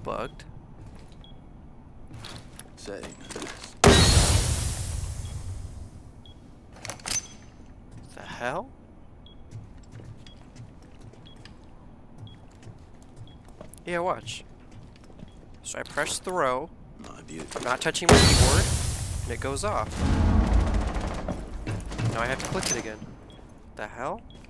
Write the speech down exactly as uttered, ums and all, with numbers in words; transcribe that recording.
bugged. Settings. The hell? Yeah, watch. So I press throw. My beauty. I'm not touching my keyboard, and it goes off. Now I have to click it again. The hell?